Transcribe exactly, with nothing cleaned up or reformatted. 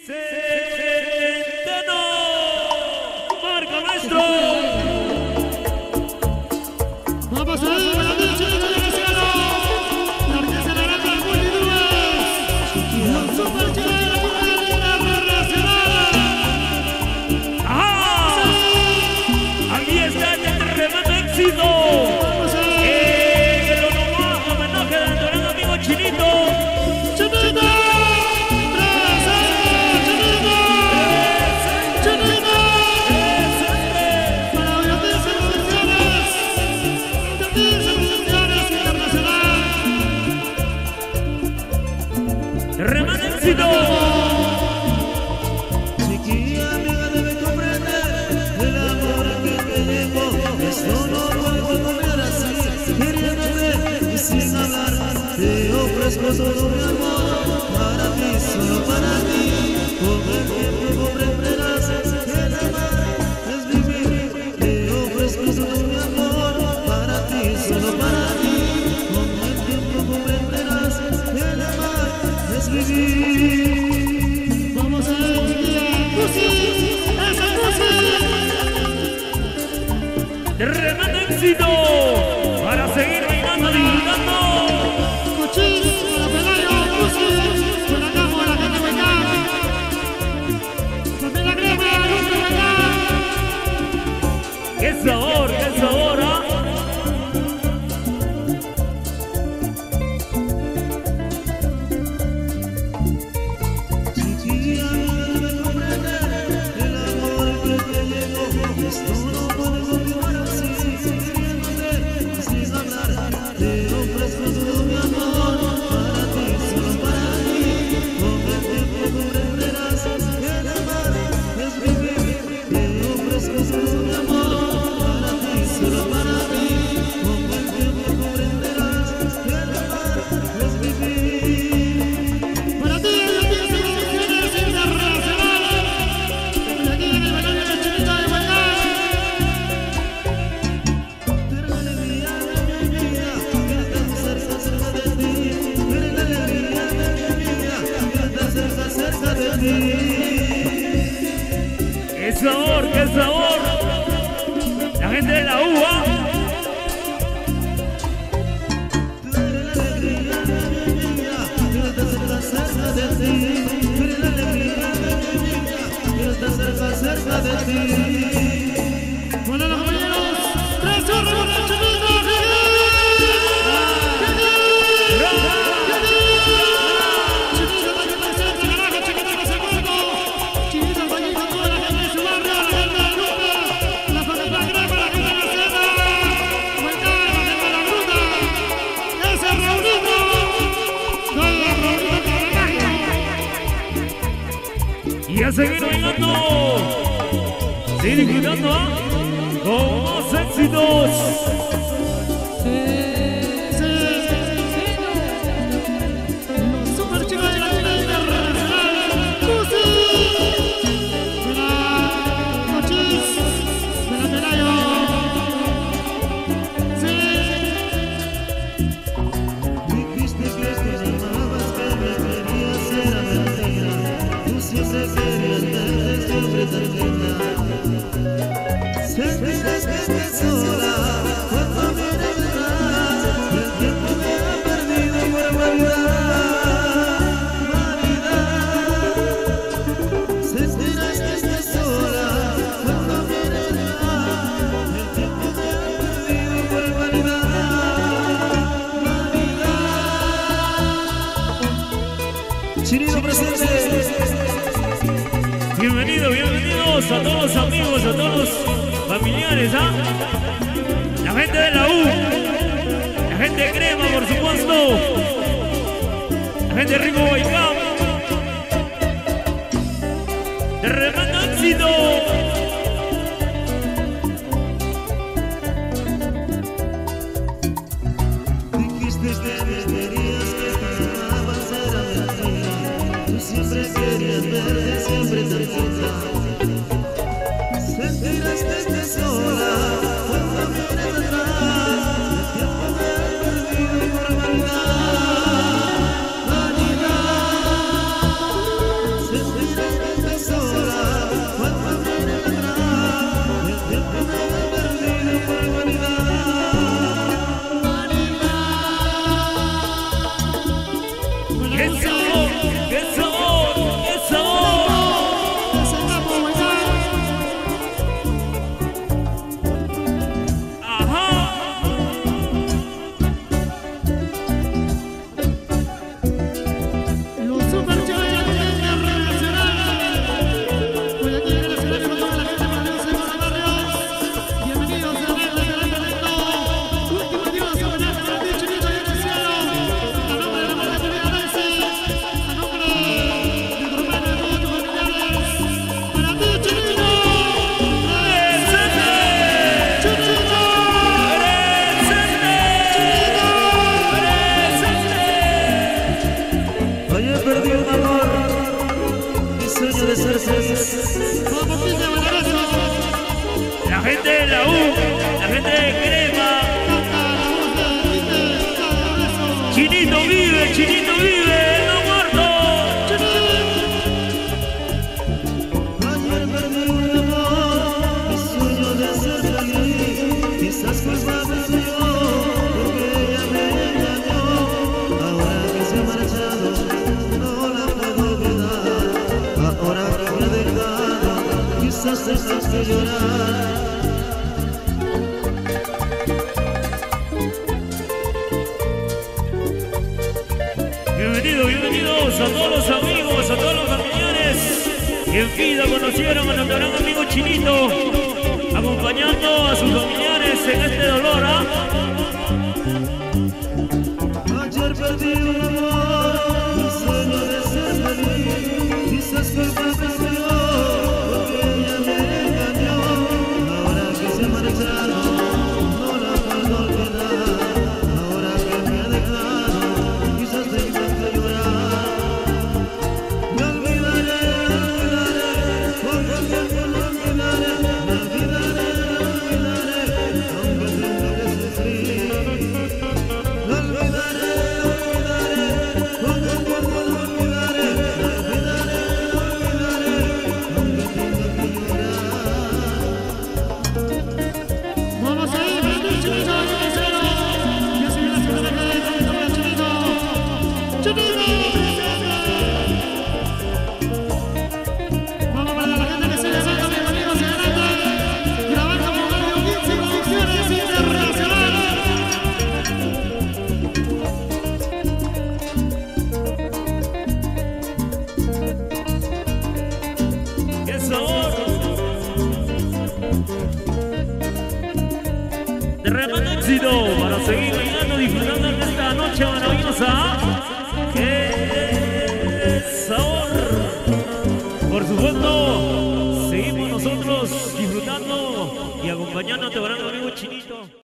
Centeno, marca maestro. Vamos a ir a la noche de la cielo. La orquesta de la Gran Multitudes. Los super chilenos de la Nacional. ¡Ajá! Aquí está el tremendo éxito. El homenaje del adorado amigo Chinito. ¡Chinito! ¡Tremendo éxito! Chiquilla amiga debe comprender el amor que te llegó. Esto no puedo comer así, queriéndote y sin hablar. Te ofrezco todo mi amor para ti, solo para ti. Con el tiempo comprenderás que el amar es vivir. Te ofrezco todo mi amor para ti, solo para ti. Con el tiempo comprenderás que el amar es vivir. Vamos a ver, Cusi, esa Cusi. ¡Tremendo éxito! Para seguir bailando, disfrutando. Cuchis, la Pelayo, Cusi, con la cama, la gente hueca. Con la crema, la gente hueca. ¡Qué sabor, qué sabor! ¿Ah? Chiquilla debe comprender el amor que te llegó. Esto no puede continuar así, queriéndote y sin hablar. Te ofrezco todo mi amor para ti, solo para ti. Con el tiempo comprenderás que el amar es vivir. Te ofrezco todo mi amor para ti, solo para ti. Con el tiempo comprenderás que el amar es vivir. Para ti, el artista internacional. Y aquí en el baile de Chinito de Hueca. Pero la alegría de mi vida, que está cerca, cerca de ti. Pero la alegría de mi vida, que está cerca, cerca de ti. ¡Qué sabor, qué sabor! La gente de la uva. Tú eres la alegría de mi vida, que está cerca, cerca de ti. Pero la alegría de mi vida, que está cerca, cerca de ti. Bueno, los compañeros, tres chorros con el Chinito. Chinito, la gente se carajo, Chinito no se cuerpo. Chinito, bañito, toda la gente de su barrio, la gente de la ruta. La gente de la crema, la gente de la cena. Hueca, la gente de la ruta. Ese Raulito. Con la Raulito carajo. Y a seguir bailando. Sigue disfrutando, ¿ah? Con más éxitos. Los super chicos de la China Internacional. Cusi. De la Cochis. De la Pelayo. Sí. Dijiste que te llamabas, que me querías, era mentira. Tú siempre querías verte, siempre tan linda. Sentirás que estás sola cuando vienes detrás. El tiempo me ha perdido por vanidad, vanidad. Sentirás que estás sola cuando vienes detrás. El tiempo me ha perdido por vanidad, vanidad. Chinito presente. Bienvenidos, bienvenidos a todos los amigos, a todos los familiares, ¿ah? La gente de la U, la gente de Crema, por supuesto, la gente de Rico Guaycán. ¡Tremendo éxito! Dijiste que me querías, que te amabas, era mentira. Tú siempre querías verte, siempre tan linda. Sentirás que estás sola cuando vienes detrás. El tiempo me ha perdido por vanidad, vanidad. Sentirás sueño de ser feliz. Vamos, Quinte, Valarazo. La gente de la U, la gente de Crema. Canta la voz de Quinte, Valarazo. Chinito vive, Chinito vive, no muerto. Ayer perdí un amor, mi sueño de ser feliz. Quizás culpable soy yo, porque ella me engañó. Ahora que se ha marchado, no la puedo olvidar. Ahora que me ha dejado, quizás tengas que llorar. Bienvenidos, bienvenidos a todos los amigos, a todos los familiares que en vida conocieron a nuestro gran amigo Chinito, acompañando a sus familiares en este dolor, ¿ah? Ayer perdí un amor, mi sueño de ser feliz. Quizás culpable soy yo, porque ella me engañó. Ahora que se ha marchado, no la puedo olvidar. Ahora que me ha dejado, quizás tenga que llorar. Me olvidaré, me olvidaré, porque el tiempo lo olvidaré. Me olvidaré, me olvidaré, aunque tenga que sufrir. Me olvidaré, me olvidaré, porque el tiempo lo olvidaré. Me olvidaré, me olvidaré, aunque tenga que llorar. Vamos a ir, Chinito, Chinito, Chinito. Ya se viene la segunda cadena, Chinito, Chinito. Chinito. Vamos para la gente que se levanta, bienvenidos y grandes. Grabando con Radio quince Producciones Internacional. ¡Qué sabor! Derramando éxito para seguir bailando, disfrutando de esta noche maravillosa. ¡Qué sabor! Por supuesto, seguimos nosotros disfrutando y acompañando a tu gran amigo Chinito.